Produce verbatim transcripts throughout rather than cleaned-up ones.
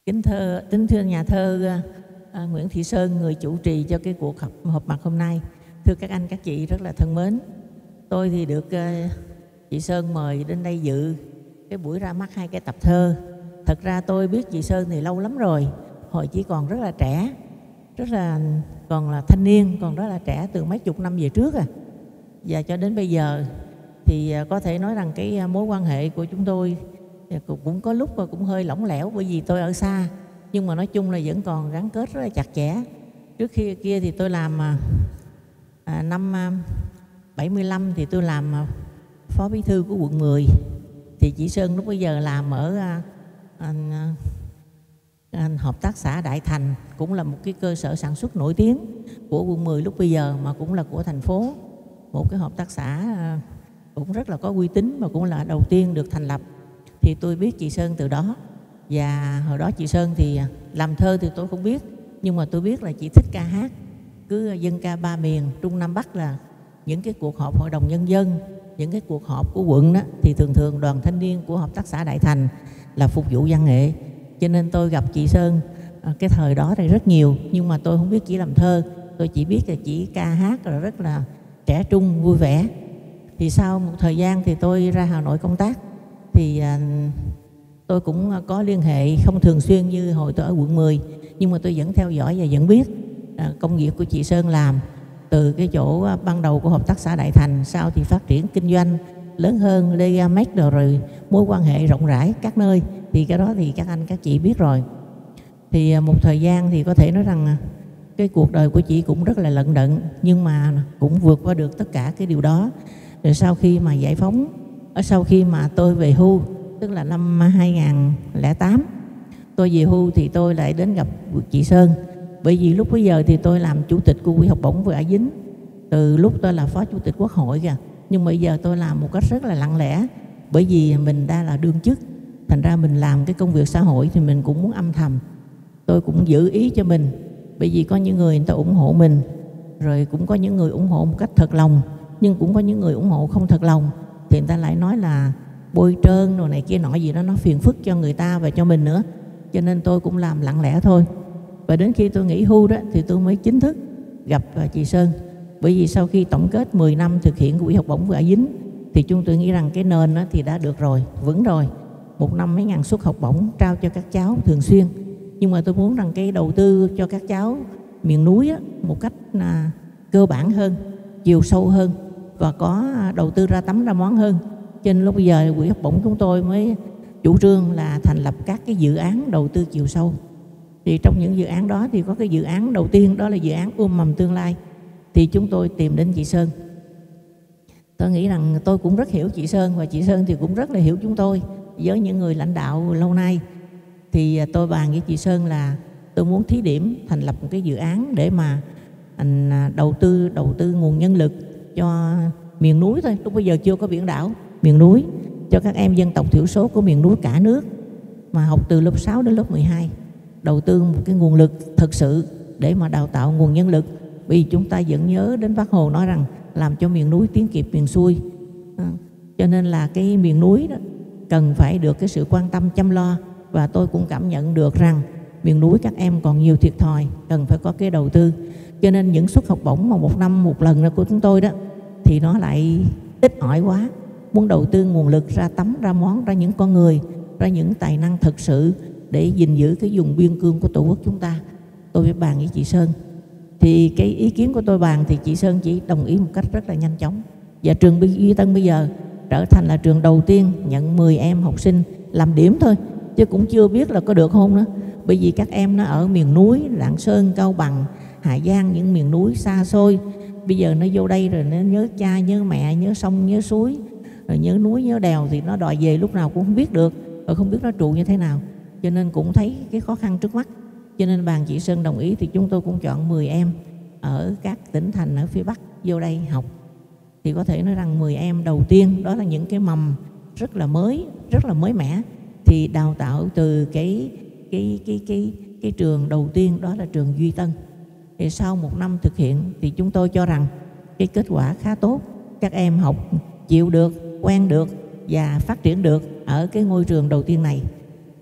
Kính thưa, kính thưa nhà thơ à, Nguyễn Thị Sơn, người chủ trì cho cái cuộc họp, họp mặt hôm nay. Thưa các anh, các chị rất là thân mến. Tôi thì được uh, chị Sơn mời đến đây dự cái buổi ra mắt hai cái tập thơ. Thật ra tôi biết chị Sơn thì lâu lắm rồi, hồi chỉ còn rất là trẻ, rất là còn là thanh niên, còn rất là trẻ, từ mấy chục năm về trước à. Và cho đến bây giờ thì uh, có thể nói rằng cái mối quan hệ của chúng tôi cũng có lúc cũng hơi lỏng lẻo, bởi vì tôi ở xa, nhưng mà nói chung là vẫn còn gắn kết rất là chặt chẽ. Trước khi kia thì tôi làm à, năm à, bảy mươi lăm thì tôi làm à, phó bí thư của quận mười. Thì chị Sơn lúc bây giờ làm ở à, à, à, hợp tác xã Đại Thành, cũng là một cái cơ sở sản xuất nổi tiếng của quận mười lúc bây giờ, mà cũng là của thành phố. Một cái hợp tác xã à, cũng rất là có uy tín, mà cũng là đầu tiên được thành lập. Thì tôi biết chị Sơn từ đó. Và hồi đó chị Sơn thì làm thơ thì tôi không biết, nhưng mà tôi biết là chị thích ca hát, cứ dân ca ba miền Trung Nam Bắc, là những cái cuộc họp hội đồng nhân dân, những cái cuộc họp của quận đó, thì thường thường đoàn thanh niên của hợp tác xã Đại Thành là phục vụ văn nghệ. Cho nên tôi gặp chị Sơn cái thời đó thì rất nhiều, nhưng mà tôi không biết chỉ làm thơ, tôi chỉ biết là chỉ ca hát rồi rất là trẻ trung vui vẻ. Thì sau một thời gian thì tôi ra Hà Nội công tác, thì à, tôi cũng có liên hệ không thường xuyên như hồi tôi ở quận mười, nhưng mà tôi vẫn theo dõi và vẫn biết à, công việc của chị Sơn làm từ cái chỗ à, ban đầu của hợp tác xã Đại Thành, sau thì phát triển kinh doanh lớn hơn, Legamex rồi, rồi mối quan hệ rộng rãi các nơi, thì cái đó thì các anh các chị biết rồi. Thì à, một thời gian thì có thể nói rằng à, cái cuộc đời của chị cũng rất là lận đận, nhưng mà cũng vượt qua được tất cả cái điều đó. Rồi sau khi mà giải phóng, ở sau khi mà tôi về hưu, tức là năm hai nghìn lẻ tám, tôi về hưu thì tôi lại đến gặp chị Sơn. Bởi vì lúc bây giờ thì tôi làm chủ tịch của Quỹ học bổng Vừa Ả Dính, từ lúc tôi là phó chủ tịch Quốc hội kìa. Nhưng bây giờ tôi làm một cách rất là lặng lẽ, bởi vì mình đã là đương chức, thành ra mình làm cái công việc xã hội thì mình cũng muốn âm thầm. Tôi cũng giữ ý cho mình, bởi vì có những người người ta ủng hộ mình, rồi cũng có những người ủng hộ một cách thật lòng, nhưng cũng có những người ủng hộ không thật lòng, thì người ta lại nói là bôi trơn rồi này kia nọ gì đó, nó phiền phức cho người ta và cho mình nữa. Cho nên tôi cũng làm lặng lẽ thôi. Và đến khi tôi nghỉ hưu đó thì tôi mới chính thức gặp chị Sơn. Bởi vì sau khi tổng kết mười năm thực hiện Quỹ học bổng Vừa Ả Dính thì chúng tôi nghĩ rằng cái nền đó thì đã được rồi, vững rồi. Một năm mấy ngàn suất học bổng trao cho các cháu thường xuyên. Nhưng mà tôi muốn rằng cái đầu tư cho các cháu miền núi á, một cách là cơ bản hơn, chiều sâu hơn, và có đầu tư ra tấm ra món hơn. Cho nên lúc bây giờ Quỹ học bổng chúng tôi mới chủ trương là thành lập các cái dự án đầu tư chiều sâu. Thì trong những dự án đó thì có cái dự án đầu tiên, đó là dự án ươm mầm tương lai. Thì chúng tôi tìm đến chị Sơn. Tôi nghĩ rằng tôi cũng rất hiểu chị Sơn, và chị Sơn thì cũng rất là hiểu chúng tôi. Với những người lãnh đạo lâu nay thì tôi bàn với chị Sơn là tôi muốn thí điểm thành lập một cái dự án để mà đầu tư đầu tư nguồn nhân lực cho miền núi thôi. Lúc bây giờ chưa có biển đảo, miền núi, cho các em dân tộc thiểu số của miền núi cả nước mà học từ lớp sáu đến lớp mười hai, đầu tư một cái nguồn lực thực sự để mà đào tạo nguồn nhân lực. Vì chúng ta vẫn nhớ đến Bác Hồ nói rằng làm cho miền núi tiến kịp miền xuôi. À, cho nên là cái miền núi đó cần phải được cái sự quan tâm chăm lo. Và tôi cũng cảm nhận được rằng miền núi các em còn nhiều thiệt thòi, cần phải có cái đầu tư. Cho nên những suất học bổng mà một năm một lần của chúng tôi đó thì nó lại ít ỏi quá. Muốn đầu tư nguồn lực ra tấm ra món, ra những con người, ra những tài năng thực sự để gìn giữ cái vùng biên cương của Tổ quốc chúng ta. Tôi phải bàn với chị Sơn. Thì cái ý kiến của tôi bàn thì chị Sơn chỉ đồng ý một cách rất là nhanh chóng. Và trường Duy Tân bây giờ trở thành là trường đầu tiên nhận mười em học sinh làm điểm thôi, chứ cũng chưa biết là có được không nữa. Bởi vì các em nó ở miền núi, Lạng Sơn, Cao Bằng, Hà Giang, những miền núi xa xôi. Bây giờ nó vô đây rồi nó nhớ cha, nhớ mẹ, nhớ sông, nhớ suối, rồi nhớ núi, nhớ đèo, thì nó đòi về lúc nào cũng không biết được, rồi không biết nó trụ như thế nào. Cho nên cũng thấy cái khó khăn trước mắt. Cho nên bàn chị Sơn đồng ý thì chúng tôi cũng chọn mười em ở các tỉnh thành ở phía Bắc vô đây học. Thì có thể nói rằng mười em đầu tiên đó là những cái mầm rất là mới, rất là mới mẻ. Thì đào tạo từ cái cái cái cái cái trường đầu tiên, đó là trường Duy Tân. Thì sau một năm thực hiện thì chúng tôi cho rằng cái kết quả khá tốt. Các em học chịu được, quen được và phát triển được ở cái ngôi trường đầu tiên này.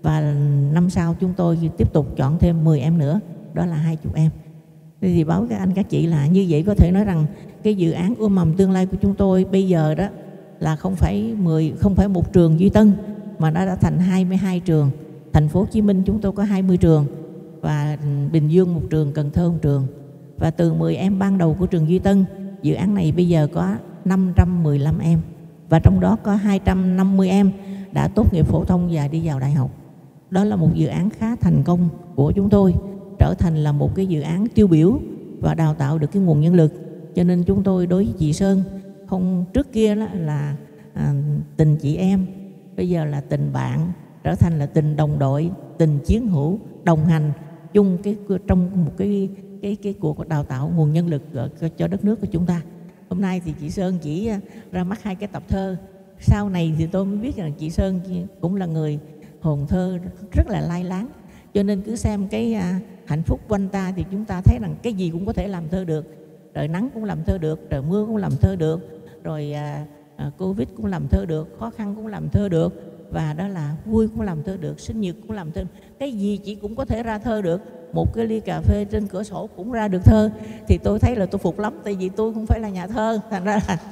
và năm sau chúng tôi tiếp tục chọn thêm mười em nữa, đó là hai mươi em. Thì báo các anh các chị là như vậy, có thể nói rằng cái dự án ươm mầm tương lai của chúng tôi bây giờ đó là không phải mười, không phải một trường Duy Tân mà nó đã thành hai mươi hai trường. Thành phố Hồ Chí Minh chúng tôi có hai mươi trường và Bình Dương một trường, Cần Thơ một trường. Và từ mười em ban đầu của trường Duy Tân, dự án này bây giờ có năm trăm mười lăm em, và trong đó có hai trăm năm mươi em đã tốt nghiệp phổ thông và đi vào đại học. Đó là một dự án khá thành công của chúng tôi, trở thành là một cái dự án tiêu biểu và đào tạo được cái nguồn nhân lực. Cho nên chúng tôi đối với chị Sơn, không trước kia đó là à, tình chị em, bây giờ là tình bạn, trở thành là tình đồng đội, tình chiến hữu, đồng hành chung cái trong một cái cái cái cuộc đào tạo nguồn nhân lực cho đất nước của chúng ta. Hôm nay thì chị Sơn chỉ ra mắt hai cái tập thơ. Sau này thì tôi mới biết rằng chị Sơn cũng là người hồn thơ rất là lai láng. Cho nên cứ xem cái à, hạnh phúc quanh ta thì chúng ta thấy rằng cái gì cũng có thể làm thơ được. Trời nắng cũng làm thơ được, trời mưa cũng làm thơ được, rồi à, à, Covid cũng làm thơ được, khó khăn cũng làm thơ được, và đó là vui cũng làm thơ được, sinh nhật cũng làm thơ. Cái gì chị cũng có thể ra thơ được. Một cái ly cà phê trên cửa sổ cũng ra được thơ. Thì tôi thấy là tôi phục lắm, tại vì tôi không phải là nhà thơ, thành ra là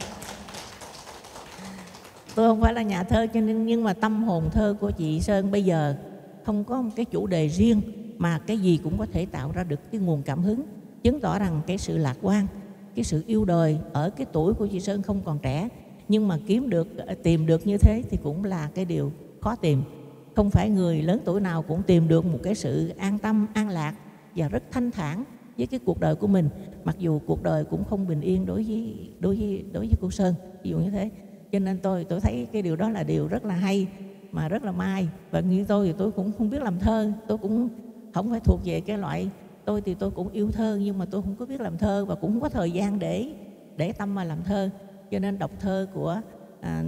tôi không phải là nhà thơ, cho nên nhưng mà tâm hồn thơ của chị Sơn bây giờ không có một cái chủ đề riêng, mà cái gì cũng có thể tạo ra được cái nguồn cảm hứng, chứng tỏ rằng cái sự lạc quan, cái sự yêu đời ở cái tuổi của chị Sơn không còn trẻ, nhưng mà kiếm được, tìm được như thế thì cũng là cái điều khó tìm. Không phải người lớn tuổi nào cũng tìm được một cái sự an tâm, an lạc và rất thanh thản với cái cuộc đời của mình, mặc dù cuộc đời cũng không bình yên đối với đối với đối với cô Sơn, ví dụ như thế. Cho nên tôi tôi thấy cái điều đó là điều rất là hay, mà rất là may. Và như tôi thì tôi cũng không biết làm thơ, tôi cũng không phải thuộc về cái loại, tôi thì tôi cũng yêu thơ nhưng mà tôi không có biết làm thơ và cũng không có thời gian để để tâm mà làm thơ. Cho nên đọc thơ của à,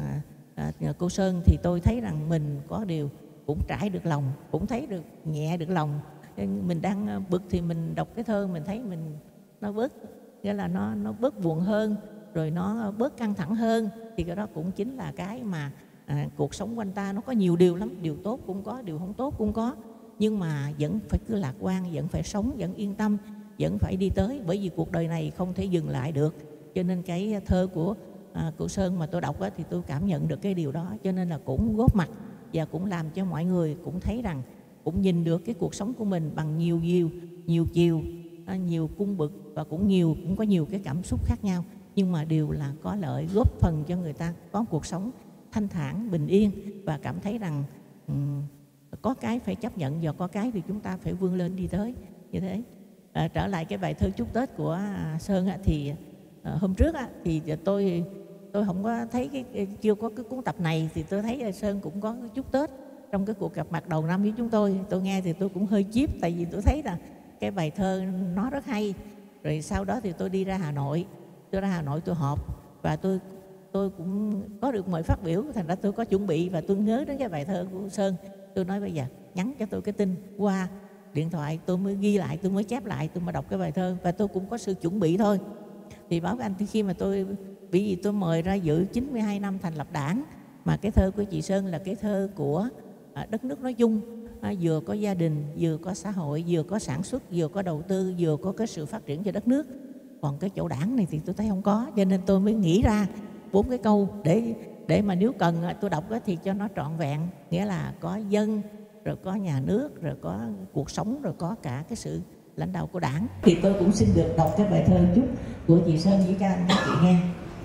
à, cô Sơn thì tôi thấy rằng mình có điều cũng trải được lòng, cũng thấy được nhẹ được lòng. Mình đang bực thì mình đọc cái thơ mình thấy mình nó bớt, nghĩa là nó nó bớt buồn hơn, rồi nó bớt căng thẳng hơn, thì cái đó cũng chính là cái mà à, cuộc sống quanh ta nó có nhiều điều lắm, điều tốt cũng có, điều không tốt cũng có, nhưng mà vẫn phải cứ lạc quan, vẫn phải sống, vẫn yên tâm, vẫn phải đi tới, bởi vì cuộc đời này không thể dừng lại được. Cho nên cái thơ của à, của Sơn mà tôi đọc á, thì tôi cảm nhận được cái điều đó, cho nên là cũng góp mặt và cũng làm cho mọi người cũng thấy rằng, cũng nhìn được cái cuộc sống của mình bằng nhiều nhiều nhiều chiều, nhiều cung bậc, và cũng nhiều cũng có nhiều cái cảm xúc khác nhau, nhưng mà đều là có lợi, góp phần cho người ta có cuộc sống thanh thản, bình yên, và cảm thấy rằng um, có cái phải chấp nhận, và có cái thì chúng ta phải vươn lên đi tới như thế. À, trở lại cái bài thơ chúc Tết của à, Sơn á, thì à, hôm trước á, thì tôi tôi không có thấy cái, chưa có cái cuốn tập này, thì tôi thấy Sơn cũng có chúc Tết trong cái cuộc gặp mặt đầu năm với chúng tôi. Tôi nghe thì tôi cũng hơi chíp, tại vì tôi thấy là cái bài thơ nó rất hay. Rồi sau đó thì tôi đi ra Hà Nội, tôi ra Hà Nội tôi họp, và tôi tôi cũng có được mời phát biểu, thành ra tôi có chuẩn bị và tôi nhớ đến cái bài thơ của Sơn. Tôi nói bây giờ nhắn cho tôi cái tin qua điện thoại, tôi mới ghi lại, tôi mới chép lại, tôi mới đọc cái bài thơ, và tôi cũng có sự chuẩn bị thôi. Thì báo với anh, thì khi mà tôi, bởi vì tôi mời ra dự chín mươi hai năm thành lập Đảng, mà cái thơ của chị Sơn là cái thơ của à, đất nước nói chung, à, vừa có gia đình, vừa có xã hội, vừa có sản xuất, vừa có đầu tư, vừa có cái sự phát triển cho đất nước. Còn cái chỗ Đảng này thì tôi thấy không có, cho nên tôi mới nghĩ ra bốn cái câu để để mà nếu cần tôi đọc thì cho nó trọn vẹn, nghĩa là có dân, rồi có nhà nước, rồi có cuộc sống, rồi có cả cái sự lãnh đạo của Đảng. Thì tôi cũng xin được đọc cái bài thơ chúc của chị Sơn với các anh các chị nghe.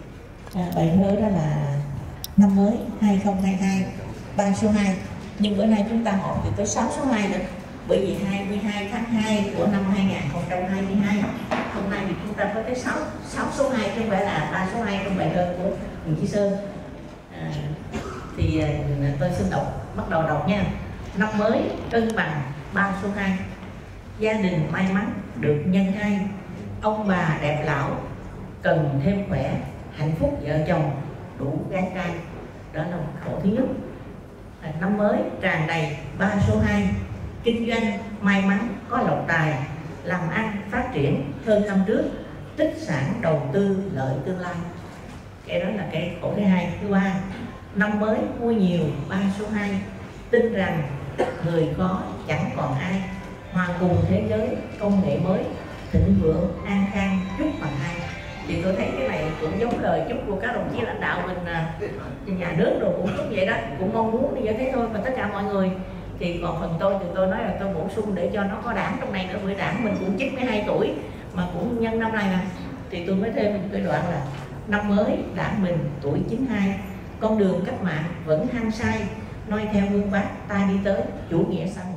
À, bài thơ đó là năm mới hai không hai hai, ba số hai, nhưng bữa nay chúng ta họp thì tới sáu số hai nữa, bởi vì hai mươi hai tháng hai của năm hai không hai hai, hôm nay thì chúng ta có tới sáu, sáu số hai, chứ không phải là ba số hai trong bài thơ của chị Sơn. À, thì à, tôi xin đọc, bắt đầu đọc nha. Năm mới cân bằng ba số hai, gia đình may mắn được nhân hai, ông bà đẹp lão cần thêm khỏe, hạnh phúc vợ chồng đủ gái trai. Đó là một khẩu thứ nhất. À, năm mới tràn đầy ba số hai, kinh doanh may mắn có lộc tài, làm ăn phát triển hơn năm trước, tích sản đầu tư lợi tương lai. Cái đó là cái khổ thứ hai. Thứ ba, năm mới vui nhiều ba số hai, tin rằng người có chẳng còn ai, hòa cùng thế giới công nghệ mới, thịnh vượng an khang chúc bằng ai. Thì tôi thấy cái này cũng giống lời chúc của các đồng chí lãnh đạo mình, nhà nước rồi cũng chúc vậy đó, cũng mong muốn như thế thôi. Mà tất cả mọi người thì còn phần tôi thì tôi nói là tôi bổ sung để cho nó có đảng trong này nữa, bởi đảng mình cũng chín mươi hai tuổi mà cũng nhân năm này nè, thì tôi mới thêm một cái đoạn là năm mới đảng mình tuổi chín mươi hai, con đường cách mạng vẫn hăng say, noi theo gương bác ta đi tới chủ nghĩa xã hội.